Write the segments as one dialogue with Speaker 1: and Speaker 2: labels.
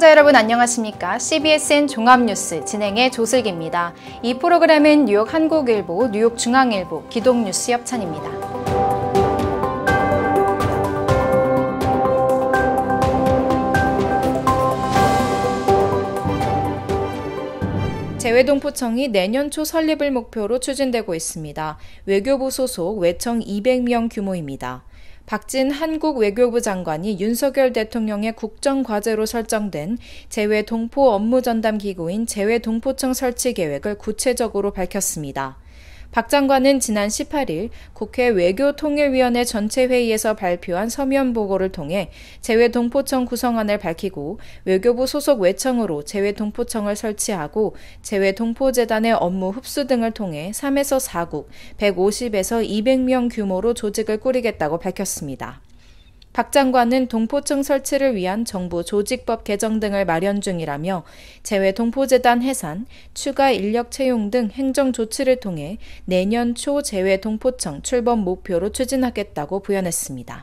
Speaker 1: 시청자 여러분 안녕하십니까? CBSN 종합뉴스 진행의 조슬기입니다. 이 프로그램은 뉴욕 한국일보, 뉴욕 중앙일보, 기동뉴스 협찬입니다. 재외동포청이 내년 초 설립을 목표로 추진되고 있습니다. 외교부 소속 외청 200명 규모입니다. 박진 한국 외교부 장관이 윤석열 대통령의 국정과제로 설정된 재외동포 업무 전담 기구인 재외동포청 설치 계획을 구체적으로 밝혔습니다. 박 장관은 지난 18일 국회 외교통일위원회 전체회의에서 발표한 서면 보고를 통해 재외동포청 구성안을 밝히고 외교부 소속 외청으로 재외동포청을 설치하고 재외동포재단의 업무 흡수 등을 통해 3에서 4국, 150에서 200명 규모로 조직을 꾸리겠다고 밝혔습니다. 박 장관은 동포청 설치를 위한 정부 조직법 개정 등을 마련 중이라며 재외동포재단 해산, 추가 인력 채용 등 행정 조치를 통해 내년 초 재외동포청 출범 목표로 추진하겠다고 부연했습니다.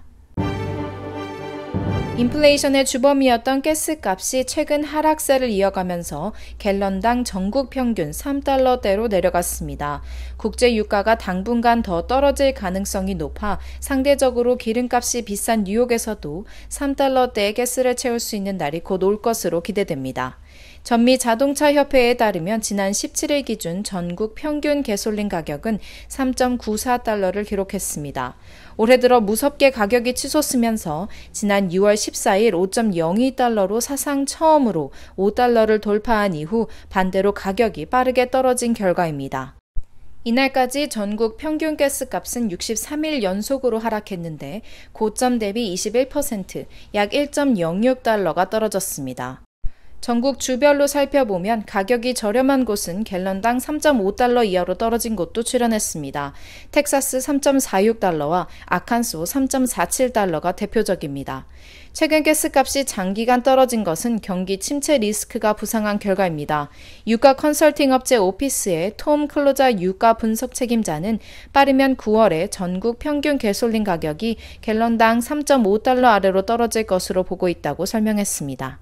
Speaker 1: 인플레이션의 주범이었던 가스값이 최근 하락세를 이어가면서 갤런당 전국 평균 3달러대로 내려갔습니다. 국제 유가가 당분간 더 떨어질 가능성이 높아 상대적으로 기름값이 비싼 뉴욕에서도 3달러대의 가스를 채울 수 있는 날이 곧 올 것으로 기대됩니다. 전미 자동차 협회에 따르면 지난 17일 기준 전국 평균 가솔린 가격은 3.94달러를 기록했습니다. 올해 들어 무섭게 가격이 치솟으면서 지난 6월 14일 5.02달러로 사상 처음으로 5달러를 돌파한 이후 반대로 가격이 빠르게 떨어진 결과입니다. 이날까지 전국 평균 가스값은 63일 연속으로 하락했는데 고점 대비 21%, 약 1.06달러가 떨어졌습니다. 전국 주별로 살펴보면 가격이 저렴한 곳은 갤런당 3.5달러 이하로 떨어진 곳도 출현했습니다. 텍사스 3.46달러와 아칸소 3.47달러가 대표적입니다. 최근 가스값이 장기간 떨어진 것은 경기 침체 리스크가 부상한 결과입니다. 유가 컨설팅 업체 오피스의 톰 클로자 유가 분석 책임자는 빠르면 9월에 전국 평균 가솔린 가격이 갤런당 3.5달러 아래로 떨어질 것으로 보고 있다고 설명했습니다.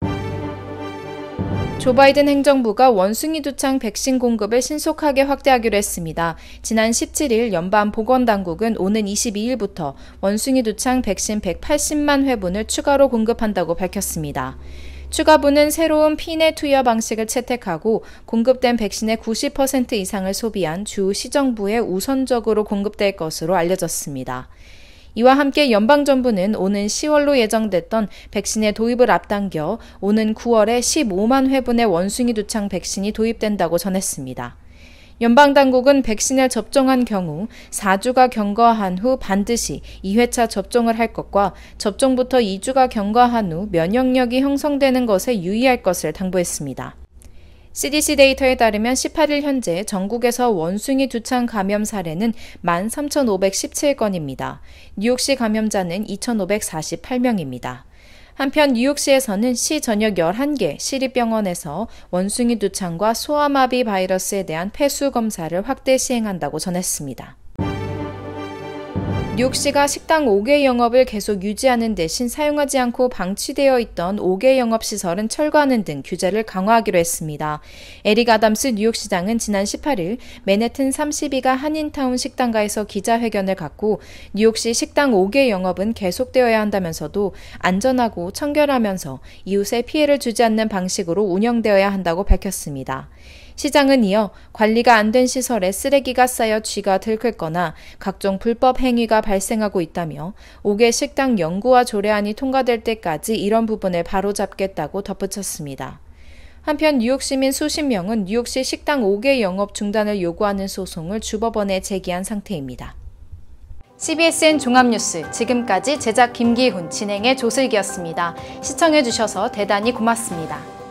Speaker 1: 조 바이든 행정부가 원숭이 두창 백신 공급을 신속하게 확대하기로 했습니다. 지난 17일 연방보건당국은 오는 22일부터 원숭이 두창 백신 180만 회분을 추가로 공급한다고 밝혔습니다. 추가분은 새로운 피내 투여 방식을 채택하고 공급된 백신의 90% 이상을 소비한 주 시정부에 우선적으로 공급될 것으로 알려졌습니다. 이와 함께 연방정부는 오는 10월로 예정됐던 백신의 도입을 앞당겨 오는 9월에 15만 회분의 원숭이 두창 백신이 도입된다고 전했습니다. 연방당국은 백신을 접종한 경우 4주가 경과한 후 반드시 2회차 접종을 할 것과 접종부터 2주가 경과한 후 면역력이 형성되는 것에 유의할 것을 당부했습니다. CDC 데이터에 따르면 18일 현재 전국에서 원숭이 두창 감염 사례는 13,517건입니다. 뉴욕시 감염자는 2,548명입니다. 한편 뉴욕시에서는 시 전역 11개 시립병원에서 원숭이 두창과 소아마비 바이러스에 대한 폐수 검사를 확대 시행한다고 전했습니다. 뉴욕시가 식당 5개 영업을 계속 유지하는 대신 사용하지 않고 방치되어 있던 5개 영업시설은 철거하는 등 규제를 강화하기로 했습니다. 에릭 아담스 뉴욕시장은 지난 18일 맨해튼 32가 한인타운 식당가에서 기자회견을 갖고 뉴욕시 식당 5개 영업은 계속되어야 한다면서도 안전하고 청결하면서 이웃에 피해를 주지 않는 방식으로 운영되어야 한다고 밝혔습니다. 시장은 이어 관리가 안 된 시설에 쓰레기가 쌓여 쥐가 들끓거나 각종 불법 행위가 발생하고 있다며 5개 식당 연구와 조례안이 통과될 때까지 이런 부분을 바로잡겠다고 덧붙였습니다. 한편 뉴욕 시민 수십 명은 뉴욕시 식당 5개 영업 중단을 요구하는 소송을 주법원에 제기한 상태입니다. CBSN 종합뉴스 지금까지 제작 김기훈, 진행의 조슬기였습니다. 시청해주셔서 대단히 고맙습니다.